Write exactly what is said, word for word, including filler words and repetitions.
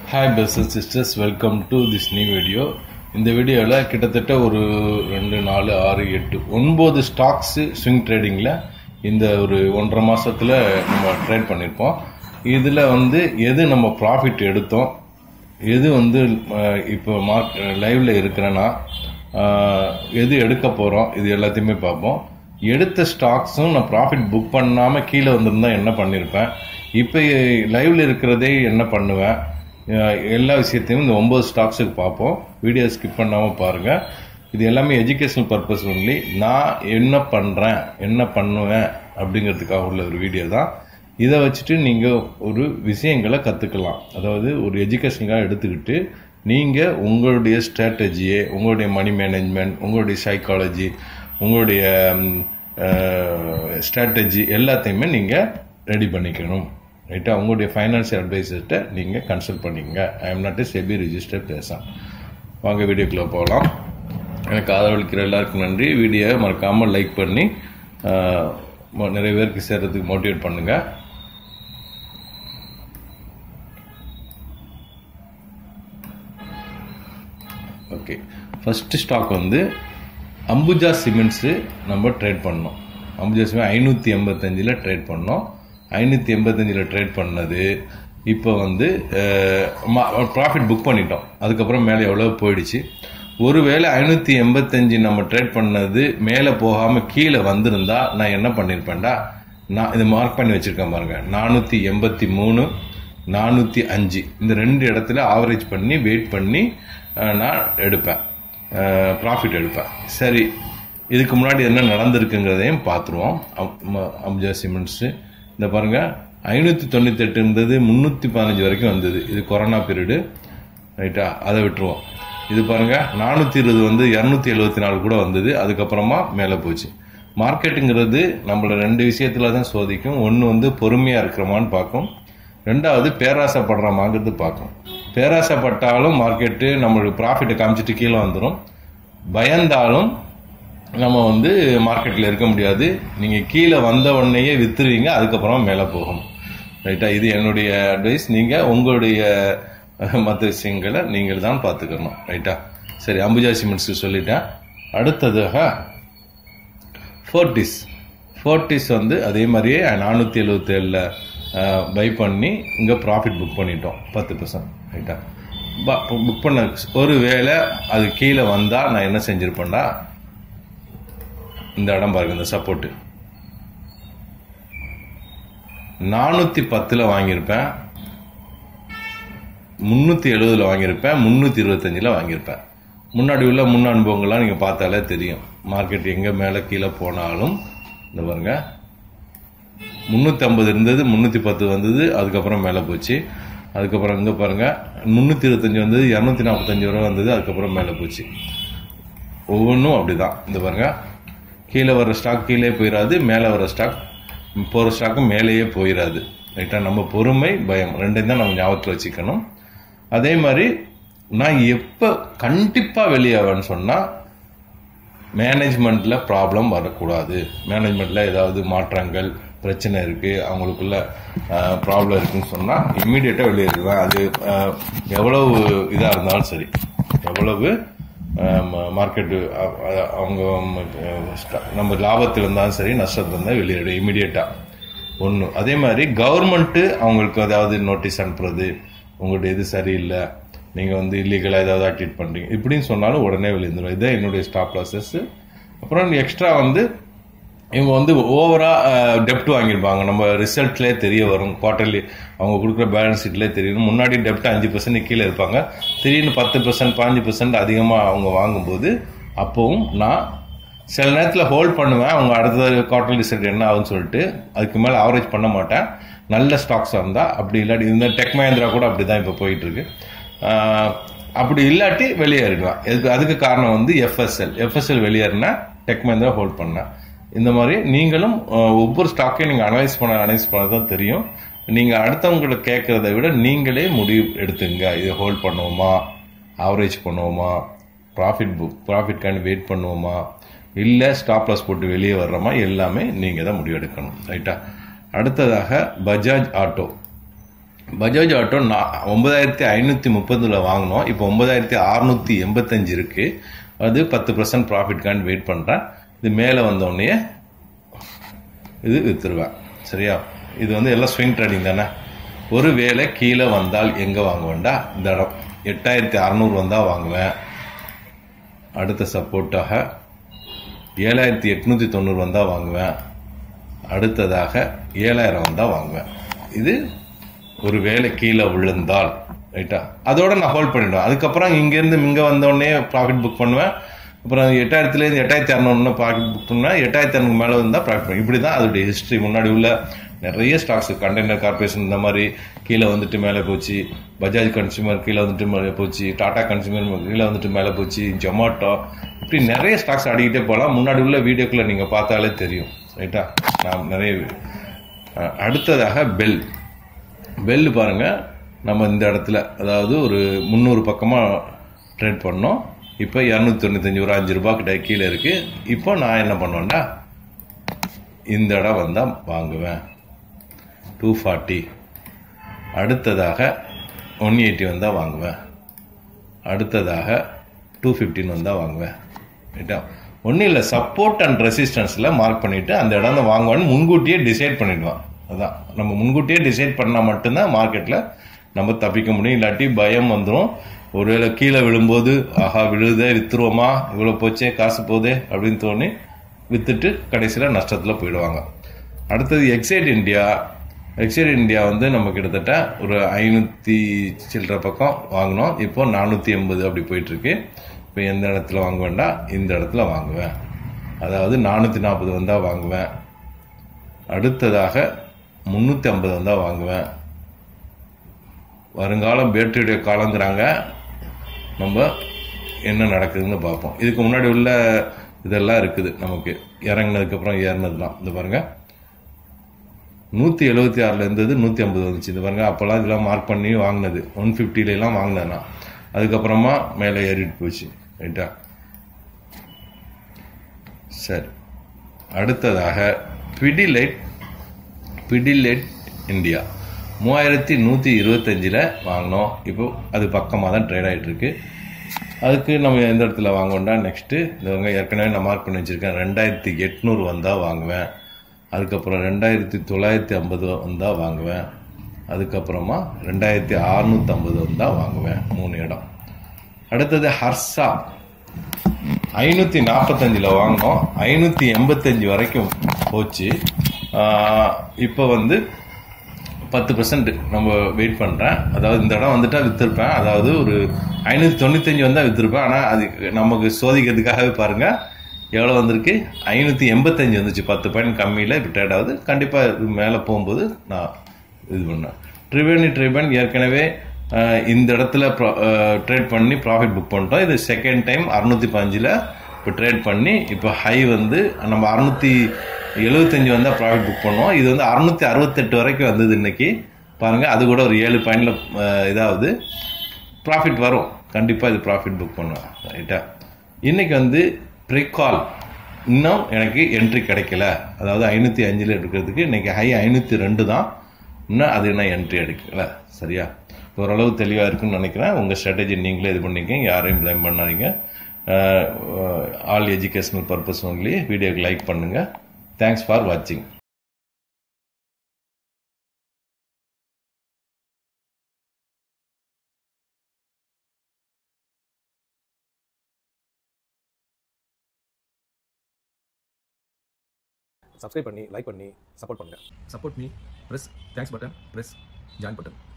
Hi brothers and sisters, welcome to this new video. இந்த வீடியோல கிட்டத்தட்ட ஒரு ரெண்டு நாலு ஆறு எட்டு ஒன்பது ஸ்டாக்ஸ் ஸ்விங் ட்ரேடிங்ல இந்த ஒரு ஒன்றரை மாசத்துல நம்ம ட்ரேட் பண்ணிருப்போம். இதுல வந்து எது நம்ம ப்ராஃபிட் எடுத்தோம், எது வந்து இப்போ மார்க் லைவ்ல இருக்கிறேன்னா எது எடுக்க போறோம், இது எல்லாத்தையுமே பார்ப்போம். எடுத்த ஸ்டாக்ஸும் நான் ப்ராஃபிட் புக் பண்ணாம கீழே வந்திருந்தா என்ன பண்ணிருப்பேன், இப்போ லைவ்ல இருக்கிறதே என்ன பண்ணுவேன், எல்லா விஷயத்தையும் இந்த ஒன்பது ஸ்டாக்ஸுக்கு பார்ப்போம். வீடியோ ஸ்கிப் பண்ணாமல் பாருங்கள். இது எல்லாமே எஜுகேஷனல் பர்பஸ் ஒன்லி. நான் என்ன பண்ணுறேன் என்ன பண்ணுவேன் அப்படிங்கிறதுக்காக உள்ள ஒரு வீடியோ தான். இதை வச்சுட்டு நீங்கள் ஒரு விஷயங்களை கற்றுக்கலாம். அதாவது ஒரு எஜுகேஷனுக்காக எடுத்துக்கிட்டு நீங்கள் உங்களுடைய ஸ்ட்ராட்டஜியை, உங்களுடைய மணி மேனேஜ்மெண்ட், உங்களுடைய சைக்காலஜி, உங்களுடைய ஸ்ட்ராட்டஜி எல்லாத்தையுமே நீங்கள் ரெடி பண்ணிக்கணும். ரைட்டா? உங்களுடைய ஃபைனான்சியல் அட்வைசர்கிட்ட நீங்கள் கன்சல்ட் பண்ணிக்கங்க. I am not a SEBI registered person. வாங்க வீடியோக்குள்ளே போகலாம். எனக்கு ஆதரவளிக்கிற எல்லாருக்கும் நன்றி. வீடியோவை மறக்காமல் லைக் பண்ணி நிறைய பேருக்கு சேர்றதுக்கு மோட்டிவேட் பண்ணுங்க. ஓகே, ஃபர்ஸ்ட் ஸ்டாக் வந்து அம்புஜா சிமெண்ட்ஸு நம்ம ட்ரேட் பண்ணோம். அம்புஜா சிமெண்ட் ஐநூற்றி எண்பத்தஞ்சில் ட்ரேட் பண்ணோம். ஐநூற்றி எண்பத்தஞ்சில் ட்ரேட் பண்ணது இப்போ வந்து ப்ராஃபிட் புக் பண்ணிட்டோம். அதுக்கப்புறம் மேலே எவ்வளோ போயிடுச்சு. ஒருவேளை ஐநூற்றி எண்பத்தஞ்சு நம்ம ட்ரேட் பண்ணது மேலே போகாமல் கீழே வந்திருந்தா நான் என்ன பண்ணியிருப்பேன்டா, நான் இதை மார்க் பண்ணி வச்சுருக்கேன் பாருங்க. நானூற்றி எண்பத்தி மூணு நானூற்றி அஞ்சு இந்த ரெண்டு இடத்துல ஆவரேஜ் பண்ணி வெயிட் பண்ணி நான் எடுப்பேன், ப்ராஃபிட் எடுப்பேன். சரி, இதுக்கு முன்னாடி என்ன நடந்திருக்குங்கிறதையும் பார்த்துருவோம். அம்புஜா சிமெண்ட்ஸு இந்த பாருங்க, ஐநூற்றி தொண்ணூற்றி எட்டு இருந்தது, முந்நூற்றி பதினஞ்சு வரைக்கும் வந்தது. இது கொரோனா பீரியடு. ரைட்டா? அதை விட்டுருவோம். இது பாருங்க, நானூற்றி இருபது வந்து இரநூத்தி எழுபத்தி நாலு கூட வந்தது. அதுக்கப்புறமா மேலே போச்சு. மார்க்கெட்டுங்கிறது நம்மள ரெண்டு விஷயத்துல தான் சோதிக்கும். ஒன்று வந்து பொறுமையாக இருக்கிறோமான்னு பார்க்கும், ரெண்டாவது பேராசைப்படுறோமாங்கிறது பார்க்கும். பேராசைப்பட்டாலும் மார்க்கெட்டு நம்மளுக்கு ப்ராஃபிட்டை காமிச்சிட்டு கீழே வந்துடும். பயந்தாலும் நம்ம வந்து மார்க்கெட்டில் இருக்க முடியாது. நீங்கள் கீழே வந்த உடனேயே வித்துருவீங்க, அதுக்கப்புறம் மேலே போகும். ரைட்டா? இது என்னுடைய அட்வைஸ். நீங்கள் உங்களுடைய மற்ற விஷயங்களை நீங்கள் தான் பார்த்துக்கணும். ரைட்டா? சரி, அம்புஜா சிமெண்ட்ஸு சொல்லிட்டேன். அடுத்ததாக ஃபோர்டிஸ். ஃபோர்டிஸ் வந்து அதே மாதிரியே நானூற்றி எழுபத்தி ஏழில் பை பண்ணி இங்கே ப்ராஃபிட் புக் பண்ணிட்டோம் பத்து பர்சன்ட். ரைட்டா? புக் பண்ண ஒரு வேளை அது கீழே வந்தால் நான் என்ன செஞ்சுருப்பேன்டா, இந்த இடம் பாருங்க, இந்த சப்போர்ட் நானூத்தி பத்துல வாங்கியிருப்பேன், முன்னூத்தி எழுபதுல வாங்கியிருப்பேன், முன்னூத்தி இருபத்தஞ்சுல வாங்கியிருப்பேன். முன்னாடி உள்ள முன் அனுபவங்கள்லாம் நீங்க பார்த்தாலே தெரியும். மார்க்கெட் எங்க மேல கீழே போனாலும் இந்த பாருங்க, முன்னூத்தி ஐம்பது இருந்தது, முன்னூத்தி பத்து வந்தது, அதுக்கப்புறம் மேல போச்சு. அதுக்கப்புறம் இங்க பாருங்க, முன்னூத்தி இருபத்தஞ்சு வந்தது, இருநூத்தி நாற்பத்தஞ்சு வரை வந்தது, அதுக்கப்புறம் மேல போச்சு. ஒவ்வொன்றும் அப்படிதான். இந்த பாருங்க, கீழே வர ஸ்டாக் கீழே போயிடாது, மேலே வர ஸ்டாக் போகிற ஸ்டாக்கும் மேலேயே போயிடாது. ரைட்டா? நம்ம பொறுமை, பயம் ரெண்டையும் தான் நம்ம ஞாபகத்தில் வச்சுக்கணும். அதே மாதிரி நான் எப்போ கண்டிப்பாக வெளியாவேன்னு சொன்னால், மேனேஜ்மெண்ட்டில் ப்ராப்ளம் வரக்கூடாது. மேனேஜ்மெண்ட்டில் ஏதாவது மாற்றங்கள் பிரச்சனை இருக்குது, அவங்களுக்குள்ள ப்ராப்ளம் இருக்குன்னு சொன்னால் இம்மீடியட்டாக வெளியேறுவேன். அது எவ்வளவு இதாக இருந்தாலும் சரி, எவ்வளவு மார்க்கெட்டு அவங்க நம்ம லாபத்தில் இருந்தாலும் சரி, நஷ்டத்தில் இருந்தால் வெளியிடும் இமீடியட்டாக ஒன்று. அதே மாதிரி கவர்மெண்ட்டு அவங்களுக்கு ஏதாவது நோட்டீஸ் அனுப்புறது, உங்களுடைய இது சரியில்லை, நீங்கள் வந்து இல்லீகலாக ஏதாவது ஆக்டிவேட் பண்ணுறீங்க இப்படின்னு சொன்னாலும் உடனே வெளியிருந்துடும். இதுதான் என்னுடைய ஸ்டாப் லாஸஸ். அப்புறம் எக்ஸ்ட்ரா வந்து இவங்க வந்து ஓவரா டெப்ட் வாங்கியிருப்பாங்க. நம்ம ரிசல்ட்லேயே தெரிய வரும், குவார்டர்லி அவங்க கொடுக்குற பேலன்ஸ் ஷீட்லேயே தெரியும். முன்னாடி டெப்ட் அஞ்சு பர்சன்ட் கீழே இருப்பாங்க, திடீர்னு பத்து பர்சன்ட் பாஞ்சு பர்சன்ட் அதிகமாக அவங்க வாங்கும்போது அப்பவும் நான் சில நேரத்தில் ஹோல்ட் பண்ணுவேன். அவங்க அடுத்த குவார்டர்லி ரிசல்ட் என்ன ஆகுன்னு சொல்லிட்டு அதுக்கு மேலே ஆவரேஜ் பண்ண மாட்டேன். நல்ல ஸ்டாக்ஸாக இருந்தால். அப்படி இல்லாட்டி இந்த டெக் மஹேந்திரா கூட அப்படி தான் இப்போ போயிட்டு இருக்கு. அப்படி இல்லாட்டி வெளியேறிடுவேன். அதுக்கு அதுக்கு காரணம் வந்து எஃப்எஸ்எல் எஃப்எஸ்எல் வெளியேறினா டெக் மஹேந்திரா ஹோல்ட் பண்ணேன். இந்த மாதிரி நீங்களும் ஒவ்வொரு ஸ்டாக்கையும் நீங்கள் அனலைஸ் பண்ண அனலைஸ் பண்ண தான் தெரியும். நீங்கள் அடுத்தவங்களை கேட்கறத விட நீங்களே முடிவு எடுத்துங்க. இதை ஹோல்ட் பண்ணுவோமா, ஆவரேஜ் பண்ணுவோமா, ப்ராஃபிட் புக் ப்ராஃபிட்காண்டி வெயிட் பண்ணுவோமா, இல்லை ஸ்டாப் லாஸ் போட்டு வெளியே வர்றோமா, எல்லாமே நீங்கள் தான் முடிவு எடுக்கணும். ரைட்டா? அடுத்ததாக பஜாஜ் ஆட்டோ. பஜாஜ் ஆட்டோ நான் ஒன்பதாயிரத்தி ஐநூற்றி முப்பதில் வாங்கினோம். இப்போ ஒன்பதாயிரத்தி அறுநூற்றி எண்பத்தஞ்சு இருக்குது. அது பத்து பர்சன்ட் ப்ராஃபிட்கான்னு வெயிட் பண்ணுறேன். இது மேலே வந்தோடனே இது விற்றுருவேன். சரியா? இது வந்து எல்லாம் ஸ்விங் ட்ரேடிங் தானே. ஒரு வேளை கீழே வந்தால் எங்கே வாங்குவேன்டா, இந்த இடம் எட்டாயிரத்தி அறநூறு வந்தால் வாங்குவேன். அடுத்த சப்போர்ட்டாக ஏழாயிரத்தி எட்நூற்றி தொண்ணூறு வந்தால் வாங்குவேன். அடுத்ததாக ஏழாயிரம் வந்தால் வாங்குவேன். இது ஒரு வேளை கீழே விழுந்தால் ரைட்டா, அதோட நான் ஹோல்ட் பண்ணிவிடுவேன். அதுக்கப்புறம் இங்கேருந்து இங்கே வந்தோடனே ப்ராஃபிட் புக் பண்ணுவேன். அப்புறம் எட்டாயிரத்துலேருந்து எட்டாயிரத்தி அறநூறுன்னு ப்ராஃபிட் புக் பண்ணுவேன். எட்டாயிரத்தி அறநூறு மேலே வந்தால் ப்ராஃபிட் பண்ணுவேன். இப்படி தான் அதோடைய ஹிஸ்ட்ரி. முன்னாடி உள்ள நிறைய ஸ்டாக்ஸ், கண்டெய்னர் கார்பரேஷன் இந்த மாதிரி கீழே வந்துட்டு மேலே போச்சு, பஜாஜ் கன்சியூமர் கீழே வந்துட்டு மேலே போச்சு, டாடா கன்சியூமர் கீழே வந்துட்டு மேலே போச்சு, ஜொமாட்டோ, இப்படி நிறைய ஸ்டாக்ஸ் அடிக்கிட்டே போகலாம். முன்னாடி உள்ள வீடியோக்குள்ளே நீங்கள் பார்த்தாலே தெரியும். ரைட்டா? நான் நிறைய. அடுத்ததாக பெல் பெல் பாருங்கள். நம்ம இந்த இடத்துல அதாவது ஒரு முந்நூறு பக்கமாக ட்ரேட் பண்ணோம். இப்போ இரநூத்தி தொண்ணூத்தஞ்சு ஒரு அஞ்சு ரூபா கிட்ட கீழே இருக்குது. இப்போ நான் என்ன பண்ணுவேன்டா, இந்த இடம் வந்தால் வாங்குவேன் டூ ஃபார்ட்டி. அடுத்ததாக ஒன் எயிட்டி வந்தால் வாங்குவேன். அடுத்ததாக டூ ஃபிஃப்டின் வந்தால் வாங்குவேன். ரைட்டா? ஒன்றும் இல்லை, சப்போர்ட் அண்ட் ரெசிஸ்டன்ஸில் மார்க் பண்ணிவிட்டு அந்த இடம் தான் வாங்குவேன்னு முன்கூட்டியே டிசைட் பண்ணிடுவான். அதான் நம்ம முன்கூட்டியே டிசைட் பண்ணால் மட்டும்தான் மார்க்கெட்டில் நம்ம தப்பிக்க முடியும். இல்லாட்டி பயம் வந்துடும். ஒருவேளை கீழே விழும்போது ஆஹா விழுதே, விற்றுருவோமா, இவ்வளோ போச்சே, காசு போதே அப்படின்னு தோணி விற்றுட்டு கடைசியில் நஷ்டத்தில் போயிடுவாங்க. அடுத்தது எக்ஸைட் இந்தியா. எக்ஸைட் இந்தியா வந்து நம்ம கிட்டத்தட்ட ஒரு ஐநூற்றி சில்லற பக்கம் வாங்கினோம். இப்போ நானூற்றி எண்பது அப்படி போயிட்டுருக்கு. இப்போ எந்த இடத்துல வாங்குவேன்டா, இந்த இடத்துல வாங்குவேன். அதாவது நானூற்றி நாற்பது வந்தால் வாங்குவேன். அடுத்ததாக முந்நூற்றி ஐம்பது வந்தால் வாங்குவேன். வருங்காலம் பேட்டரியுடைய காலங்கிறாங்க. நம்ம என்ன நடக்குதுன்னு பார்ப்போம். இதுக்கு முன்னாடி உள்ள இதெல்லாம் இருக்குது நமக்கு, இறங்கினதுக்கப்புறம் ஏறினதுலாம். இந்த பாருங்கள், நூற்றி எழுபத்தி ஆறில் இருந்தது நூற்றி ஐம்பது வந்துச்சு. இந்த பாருங்கள், அப்போல்லாம் இதெல்லாம் மார்க் பண்ணி வாங்கினது. ஒன் ஃபிஃப்டிலாம் வாங்கினேன்னா அதுக்கப்புறமா மேலே ஏறிட்டு போச்சு. ரைட்டா? சரி. அடுத்ததாக பிடிலைட் பிடிலைட் இந்தியா மூவாயிரத்தி நூற்றி இருபத்தஞ்சில் வாங்கினோம். இப்போ அது பக்கமாக தான் ட்ரேட் ஆகிட்டு இருக்கு. அதுக்கு நம்ம எந்த இடத்துல வாங்குவோம்டா, நெக்ஸ்ட்டு இந்த ஏற்கனவே நான் மார்க் பண்ணி வச்சுருக்கேன். ரெண்டாயிரத்தி எட்நூறு வந்தால் வாங்குவேன். அதுக்கப்புறம் ரெண்டாயிரத்தி தொள்ளாயிரத்தி ஐம்பது வந்தால் வாங்குவேன். அதுக்கப்புறமா ரெண்டாயிரத்தி அறுநூற்றி ஐம்பது வந்தால் வாங்குவேன். மூணு இடம். அடுத்தது ஹர்ஷா ஐநூற்றி நாற்பத்தஞ்சில் வாங்கினோம். ஐநூற்றி எண்பத்தஞ்சு வரைக்கும் போச்சு. இப்போ வந்து பத்து பர்சன்ட் நம்ம வெயிட் பண்ணுறேன். அதாவது இந்த இடம் வந்துட்டால் விற்றுருப்பேன். அதாவது ஒரு ஐநூற்றி தொண்ணூத்தஞ்சு வந்தால் விற்றுருப்பேன். ஆனால் அது நமக்கு சோதிக்கிறதுக்காகவே பாருங்கள் எவ்வளோ வந்திருக்கு, ஐநூற்றி எண்பத்தஞ்சு வந்துச்சு. பத்து பாயிண்ட் கம்மியில் இப்போ ட்ரேட் ஆகுது. கண்டிப்பாக இது மேலே போகும்போது நான் இது பண்ணேன். ட்ரிவேணி ட்ரிபன் ஏற்கனவே இந்த இடத்துல ட்ரேட் பண்ணி ப்ராஃபிட் புக் பண்ணிட்டோம். இது செகண்ட் டைம் அறுநூற்றி பதினஞ்சில் இப்போ ட்ரேட் பண்ணி இப்போ ஹை வந்து நம்ம அறுநூற்றி எழுபத்தஞ்சு வந்தால் ப்ராஃபிட் புக் பண்ணுவோம். இது வந்து அறுநூற்றி அறுபத்தெட்டு வரைக்கும் வந்தது இன்னைக்கு. பாருங்கள், அது கூட ஒரு ஏழு பாயிண்டில் இதாவது ப்ராஃபிட் வரும். கண்டிப்பாக இது ப்ராஃபிட் புக் பண்ணுவேன். ரைட்டா? இன்றைக்கி வந்து ப்ரிகால் இன்னும் எனக்கு என்ட்ரி கிடைக்கல. அதாவது ஐநூற்றி அஞ்சில் எடுக்கிறதுக்கு இன்றைக்கி ஹை ஐநூற்றி ரெண்டு தான். இன்னும் அது என்ன என்ட்ரி எடுக்கல. சரியா? ஓரளவு தெளிவாக இருக்குன்னு நினைக்கிறேன். உங்கள் ஸ்ட்ராட்டஜி நீங்களே இது பண்ணிக்கங்க, யாரையும் ப்ளேம் பண்ணாதீங்க. All educational purpose only. வீடியோக்கு லைக் பண்ணுங்கள். தேங்க்ஸ் ஃபார் வாட்சிங். சப்ஸ்கிரைப் பண்ணி லைக் பண்ணி சப்போர்ட் பண்ணுங்க. Support me, press thanks button, press join button.